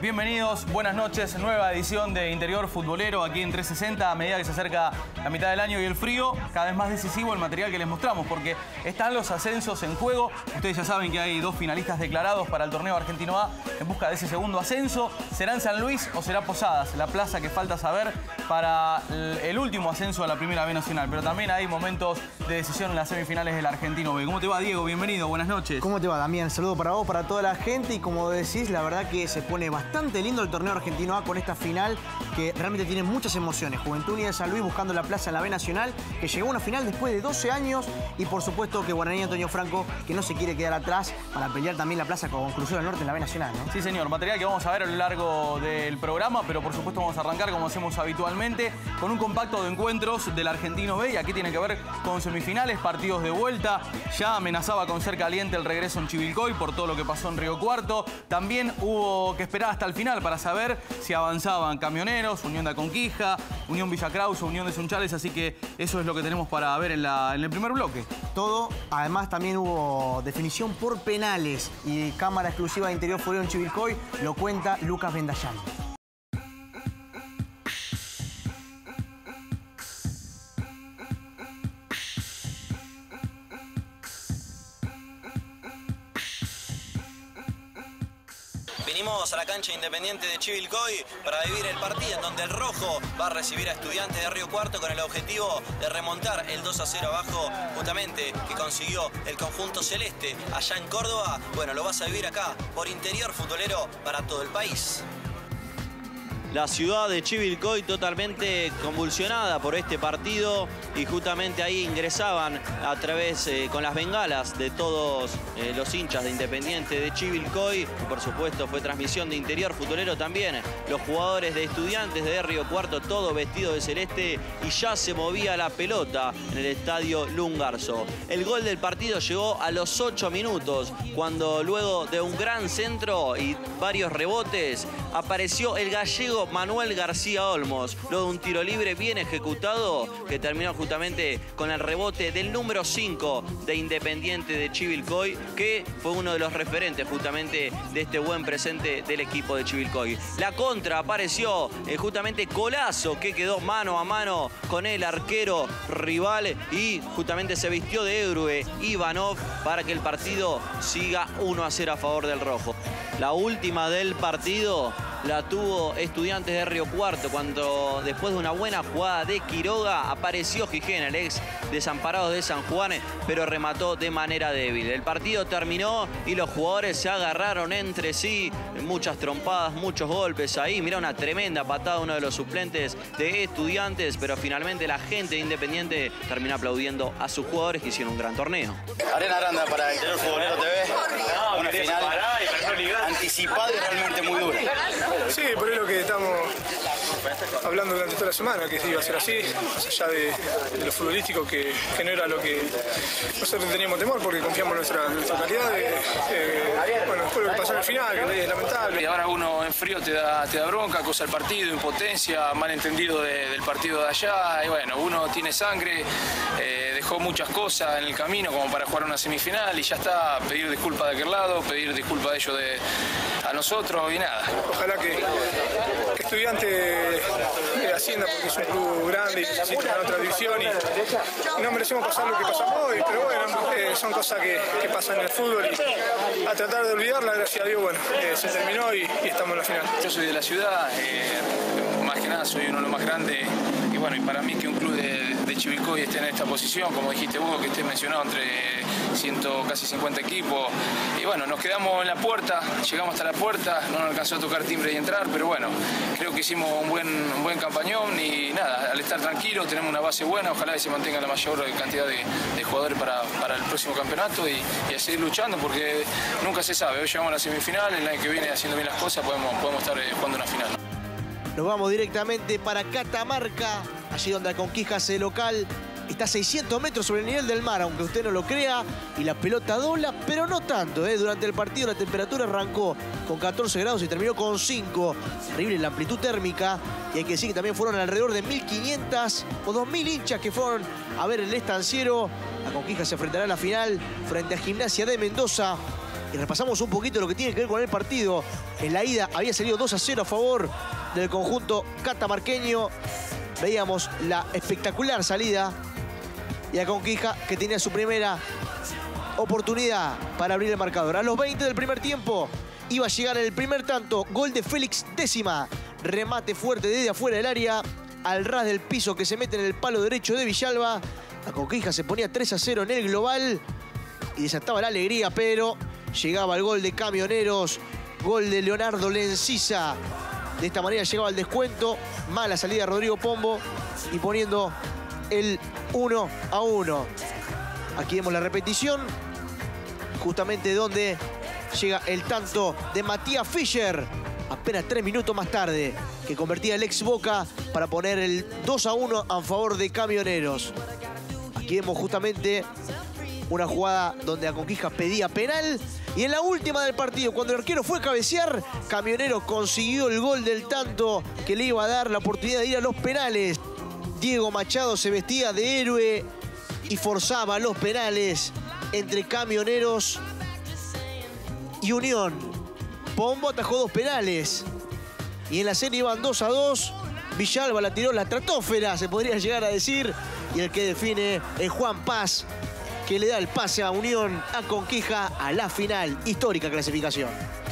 Bienvenidos, buenas noches, nueva edición de Interior Futbolero aquí en 360. A medida que se acerca la mitad del año y el frío, cada vez más decisivo el material que les mostramos, porque están los ascensos en juego. Ustedes ya saben que hay dos finalistas declarados para el torneo Argentino A en busca de ese segundo ascenso. ¿Será en San Luis o será Posadas? La plaza que falta saber para el último ascenso a la Primera B Nacional. Pero también hay momentos de decisión en las semifinales del Argentino B. ¿Cómo te va, Diego? Bienvenido, buenas noches. ¿Cómo te va, Damián? Saludo para vos, para toda la gente. Y como decís, la verdad que se pone bastante lindo el torneo Argentino A con esta final que realmente tiene muchas emociones. Juventud Unida de San Luis buscando la plaza en la B Nacional, que llegó a una final después de 12 años. Y por supuesto que Guaraní Antonio Franco, que no se quiere quedar atrás para pelear también la plaza con Crucero del Norte en la B Nacional, ¿no? Sí, señor. Material que vamos a ver a lo largo del programa, pero por supuesto vamos a arrancar como hacemos habitualmente con un compacto de encuentros del Argentino B. Y aquí tiene que ver con semifinales, partidos de vuelta. Ya amenazaba con ser caliente el regreso en Chivilcoy por todo lo que pasó en Río Cuarto. También hubo que esperar hasta el final para saber si avanzaban Camioneros, Unión de Aconquija, Unión Villa Krause, Unión de Sunchales. Así que eso es lo que tenemos para ver en el primer bloque. Todo. Además también hubo definición por penales y cámara exclusiva de Interior Futbolero en Chivilcoy. Lo cuenta Lucas Vendallán. Venimos a la cancha Independiente de Chivilcoy para vivir el partido en donde el rojo va a recibir a Estudiantes de Río Cuarto con el objetivo de remontar el 2-0 abajo justamente que consiguió el conjunto celeste allá en Córdoba. Bueno, lo vas a vivir acá por Interior Futbolero para todo el país. La ciudad de Chivilcoy totalmente convulsionada por este partido y justamente ahí ingresaban a través con las bengalas de todos los hinchas de Independiente de Chivilcoy. Y por supuesto fue transmisión de Interior Futbolero también. Los jugadores de Estudiantes de Río Cuarto, todo vestido de celeste, y ya se movía la pelota en el estadio Lungarzo. El gol del partido llegó a los 8 minutos, cuando luego de un gran centro y varios rebotes apareció el gallego Manuel García Olmos, luego de un tiro libre bien ejecutado que terminó justamente con el rebote del número 5 de Independiente de Chivilcoy, que fue uno de los referentes justamente de este buen presente del equipo de Chivilcoy. La contra apareció justamente Colazo, que quedó mano a mano con el arquero rival y justamente se vistió de héroe Ivanov para que el partido siga 1-0 a favor del rojo. La última del partido la tuvo Estudiantes de Río Cuarto cuando después de una buena jugada de Quiroga apareció Gijena, el ex desamparado de San Juan, pero remató de manera débil. El partido terminó y los jugadores se agarraron entre sí, muchas trompadas, muchos golpes ahí. Mirá, una tremenda patada uno de los suplentes de Estudiantes, pero finalmente la gente de Independiente terminó aplaudiendo a sus jugadores que hicieron un gran torneo. Arena Aranda para Interior Futbolero TV, una final anticipada y realmente muy dura. Sí, por eso que estamos hablando durante toda la semana, que iba a ser así, más allá de lo futbolístico, que no era lo que nosotros teníamos temor, porque confiamos en nuestra calidad. Bueno, después lo que pasó en el final, que es lamentable. Y ahora uno en frío te da bronca, cosa del partido, impotencia, malentendido del partido de allá. Y bueno, uno tiene sangre, dejó muchas cosas en el camino como para jugar una semifinal y ya está, pedir disculpas de aquel lado, pedir disculpas de ellos a nosotros y nada. Ojalá que Estudiante ascienda, porque es un club grande y necesita ganar otra división y no merecemos pasar lo que pasamos hoy, pero bueno, son cosas que pasan en el fútbol y a tratar de olvidarla, gracias a Dios, bueno, se terminó y estamos en la final. Yo soy de la ciudad, más que nada soy uno de los más grandes y bueno, y para mí que un club de Chivilcoy esté en esta posición, como dijiste vos, que esté mencionado entre casi 50 equipos, y bueno, nos quedamos en la puerta, llegamos hasta la puerta, no nos alcanzó a tocar timbre y entrar, pero bueno, creo que hicimos un buen campañón y nada, al estar tranquilos tenemos una base buena, ojalá que se mantenga la mayor cantidad de jugadores para el próximo campeonato y a seguir luchando, porque nunca se sabe. Hoy llegamos a la semifinal, el año que viene haciendo bien las cosas podemos estar jugando una final. Nos vamos directamente para Catamarca, allí donde Aconquija hace local. Está a 600 metros sobre el nivel del mar, aunque usted no lo crea, y la pelota dobla, pero no tanto, ¿eh? Durante el partido la temperatura arrancó con 14 grados y terminó con 5. Terrible la amplitud térmica, y hay que decir que también fueron alrededor de 1.500 o 2.000 hinchas que fueron a ver el estanciero. Aconquija se enfrentará a la final frente a Gimnasia de Mendoza. Y repasamos un poquito lo que tiene que ver con el partido. En la ida había salido 2-0 a favor del conjunto catamarqueño. Veíamos la espectacular salida y a Conquija, que tenía su primera oportunidad para abrir el marcador. A los 20 del primer tiempo iba a llegar el primer tanto. Gol de Félix Décima. Remate fuerte desde afuera del área, al ras del piso, que se mete en el palo derecho de Villalba. A Conquija se ponía 3-0 en el global y desataba la alegría, pero llegaba el gol de Camioneros, gol de Leonardo Lenciza. De esta manera llegaba el descuento. Mala salida de Rodrigo Pombo y poniendo el 1-1. Aquí vemos la repetición, justamente donde llega el tanto de Matías Fischer, apenas 3 minutos más tarde, que convertía el ex Boca para poner el 2-1 a favor de Camioneros. Aquí vemos justamente una jugada donde a Conquija pedía penal. Y en la última del partido, cuando el arquero fue a cabecear, Camioneros consiguió el gol del tanto que le iba a dar la oportunidad de ir a los penales. Diego Machado se vestía de héroe y forzaba los penales entre Camioneros y Unión. Pombo atajó 2 penales. Y en la serie iban 2-2. Villalba la tiró la estratosfera, se podría llegar a decir. Y el que define es Juan Paz, que le da el pase a Unión, a Conquija, a la final. Histórica clasificación.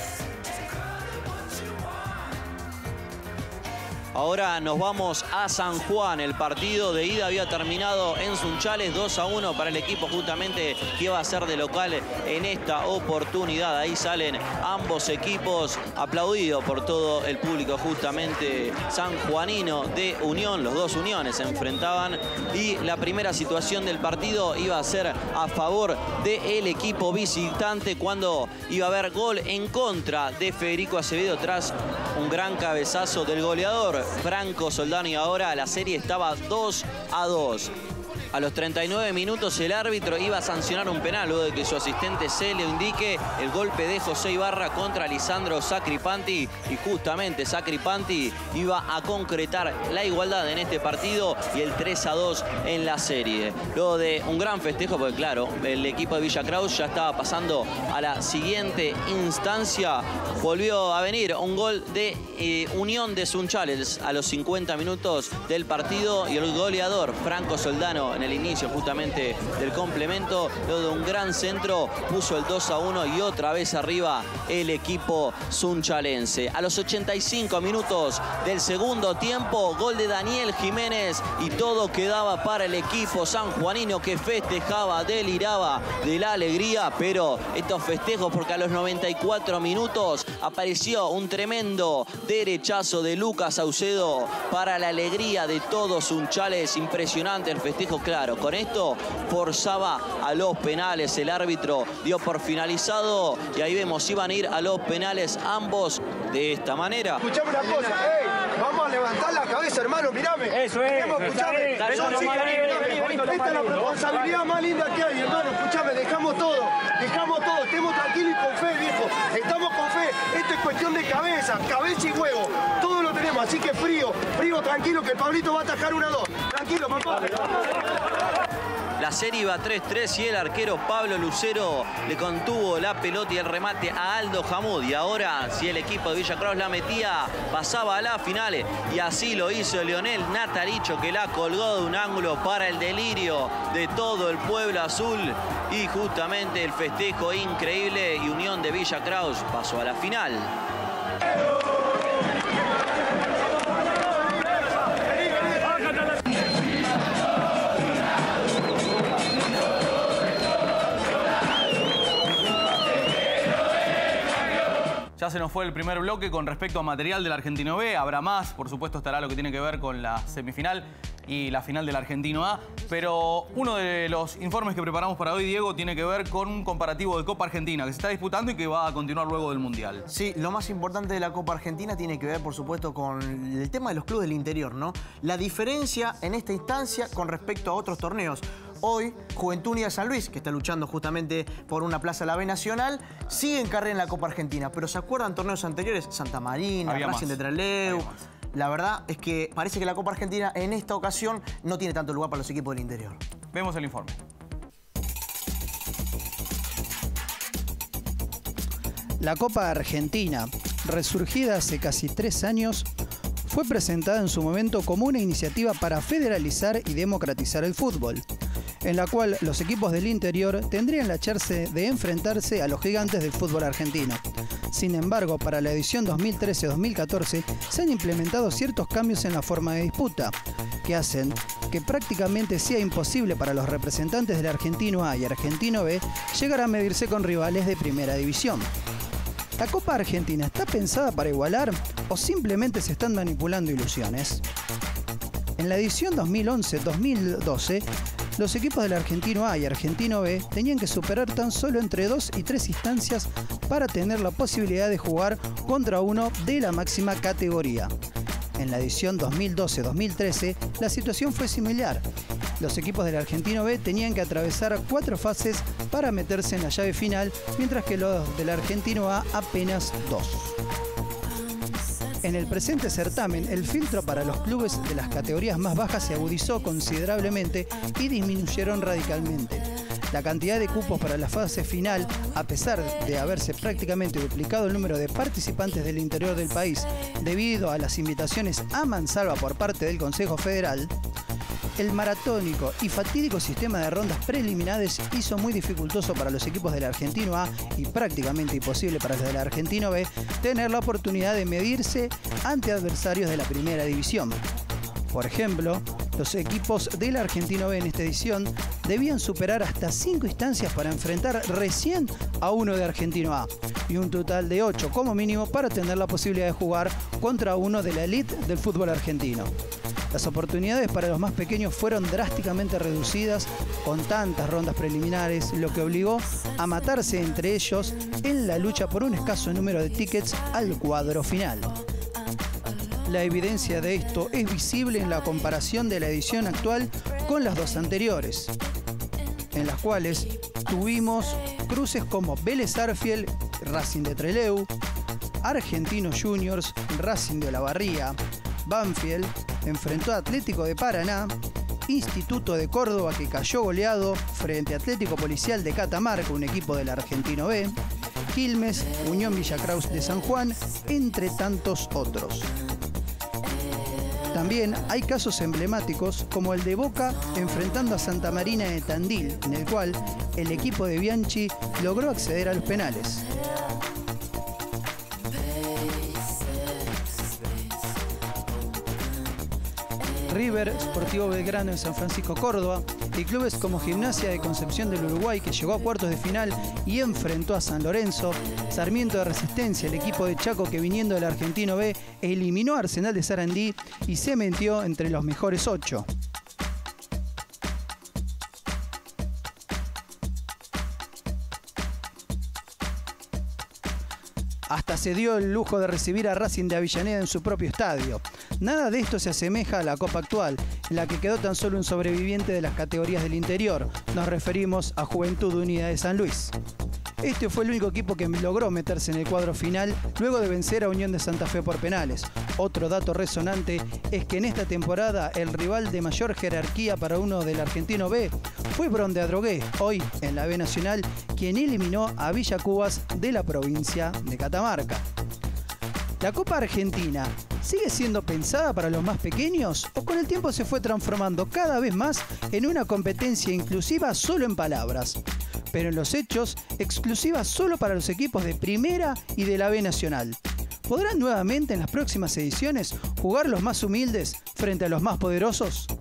Ahora nos vamos a San Juan. El partido de ida había terminado en Sunchales 2-1 para el equipo justamente que iba a ser de local en esta oportunidad. Ahí salen ambos equipos, aplaudidos por todo el público justamente sanjuanino de Unión. Los dos Uniones se enfrentaban y la primera situación del partido iba a ser a favor del equipo visitante cuando iba a haber gol en contra de Federico Acevedo tras un gran cabezazo del goleador Franco Soldano, y ahora la serie estaba 2-2. A los 39 minutos el árbitro iba a sancionar un penal luego de que su asistente se le indique el golpe de José Ibarra contra Lisandro Sacripanti, y justamente Sacripanti iba a concretar la igualdad en este partido y el 3-2 en la serie. Luego de un gran festejo, porque claro, el equipo de Villa Kraus ya estaba pasando a la siguiente instancia, volvió a venir un gol de Unión de Sunchales a los 50 minutos del partido y el goleador Franco Soldano en el inicio justamente del complemento, luego de un gran centro, puso el 2-1 y otra vez arriba el equipo sunchalense. A los 85 minutos del segundo tiempo, gol de Daniel Jiménez y todo quedaba para el equipo sanjuanino, que festejaba, deliraba de la alegría, pero estos festejos porque a los 94 minutos apareció un tremendo derechazo de Lucas Saucedo para la alegría de todos Sunchales. Impresionante el festejo. Claro, con esto forzaba a los penales. El árbitro dio por finalizado y ahí vemos, iban a ir a los penales ambos de esta manera. Escuchame una cosa, vamos a levantar la cabeza, hermano, mirame. Eso es. Escuchame. Esta es la responsabilidad más linda que hay, hermano. Escuchame, dejamos todo, estemos tranquilos y con fe, viejo. Estamos con fe. Esto es cuestión de cabeza y huevo. Todo lo tenemos, así que frío, tranquilo, que Pablito va a atajar 1-2. Tranquilo, papá. La serie iba 3-3 y el arquero Pablo Lucero le contuvo la pelota y el remate a Aldo Jamud. Y ahora, si el equipo de Villa Kraus la metía, pasaba a la final. Y así lo hizo Leonel Natalicho, que la colgó de un ángulo para el delirio de todo el pueblo azul. Y justamente el festejo increíble, y Unión de Villa Kraus pasó a la final. Ya se nos fue el primer bloque con respecto a material del Argentino B. Habrá más, por supuesto estará lo que tiene que ver con la semifinal y la final del Argentino A. Pero uno de los informes que preparamos para hoy, Diego, tiene que ver con un comparativo de Copa Argentina que se está disputando y que va a continuar luego del Mundial. Sí, lo más importante de la Copa Argentina tiene que ver, por supuesto, con el tema de los clubes del interior, ¿no? La diferencia en esta instancia con respecto a otros torneos. Hoy, Juventud Unida de San Luis, que está luchando justamente por una plaza a la B Nacional, sigue en carrera en la Copa Argentina. Pero ¿se acuerdan torneos anteriores? Santa Marina, Racing de Trelew. La verdad es que parece que la Copa Argentina en esta ocasión no tiene tanto lugar para los equipos del interior. Vemos el informe. La Copa Argentina, resurgida hace casi 3 años, fue presentada en su momento como una iniciativa para federalizar y democratizar el fútbol, en la cual los equipos del interior tendrían la chance de enfrentarse a los gigantes del fútbol argentino. Sin embargo, para la edición 2013-2014 se han implementado ciertos cambios en la forma de disputa, que hacen que prácticamente sea imposible para los representantes del Argentino A y Argentino B llegar a medirse con rivales de primera división. ¿La Copa Argentina está pensada para igualar o simplemente se están manipulando ilusiones? En la edición 2011-2012, los equipos del Argentino A y Argentino B tenían que superar tan solo entre 2 y 3 instancias para tener la posibilidad de jugar contra uno de la máxima categoría. En la edición 2012-2013, la situación fue similar. Los equipos del Argentino B tenían que atravesar 4 fases para meterse en la llave final, mientras que los del Argentino A apenas 2. En el presente certamen, el filtro para los clubes de las categorías más bajas se agudizó considerablemente y disminuyeron radicalmente. La cantidad de cupos para la fase final, a pesar de haberse prácticamente duplicado el número de participantes del interior del país debido a las invitaciones a mansalva por parte del Consejo Federal, el maratónico y fatídico sistema de rondas preliminares hizo muy dificultoso para los equipos del Argentino A y prácticamente imposible para los del Argentino B tener la oportunidad de medirse ante adversarios de la primera división. Por ejemplo, los equipos del Argentino B en esta edición debían superar hasta 5 instancias para enfrentar recién a uno de Argentino A y un total de 8 como mínimo para tener la posibilidad de jugar contra uno de la elite del fútbol argentino. Las oportunidades para los más pequeños fueron drásticamente reducidas con tantas rondas preliminares, lo que obligó a matarse entre ellos en la lucha por un escaso número de tickets al cuadro final. La evidencia de esto es visible en la comparación de la edición actual con las 2 anteriores, en las cuales tuvimos cruces como Vélez Sarsfield, Racing de Trelew, Argentino Juniors, Racing de Olavarría, Banfield enfrentó a Atlético de Paraná, Instituto de Córdoba que cayó goleado frente a Atlético Policial de Catamarca, un equipo del Argentino B, Quilmes, Unión Villa Kraus de San Juan, entre tantos otros. También hay casos emblemáticos como el de Boca enfrentando a Santa Marina de Tandil, en el cual el equipo de Bianchi logró acceder a los penales. River, Sportivo Belgrano de San Francisco Córdoba y clubes como Gimnasia de Concepción del Uruguay que llegó a cuartos de final y enfrentó a San Lorenzo, Sarmiento de Resistencia, el equipo de Chaco que viniendo del Argentino B eliminó a Arsenal de Sarandí y se metió entre los mejores 8. Hasta se dio el lujo de recibir a Racing de Avellaneda en su propio estadio. Nada de esto se asemeja a la Copa actual, en la que quedó tan solo un sobreviviente de las categorías del interior. Nos referimos a Juventud Unida de San Luis. Este fue el único equipo que logró meterse en el cuadro final luego de vencer a Unión de Santa Fe por penales. Otro dato resonante es que en esta temporada el rival de mayor jerarquía para uno del Argentino B fue Bron de Adrogué, hoy en la B Nacional, quien eliminó a Villa Cubas de la provincia de Catamarca. ¿La Copa Argentina sigue siendo pensada para los más pequeños o con el tiempo se fue transformando cada vez más en una competencia inclusiva solo en palabras, pero en los hechos exclusiva solo para los equipos de Primera y de la B Nacional? ¿Podrán nuevamente en las próximas ediciones jugar los más humildes frente a los más poderosos?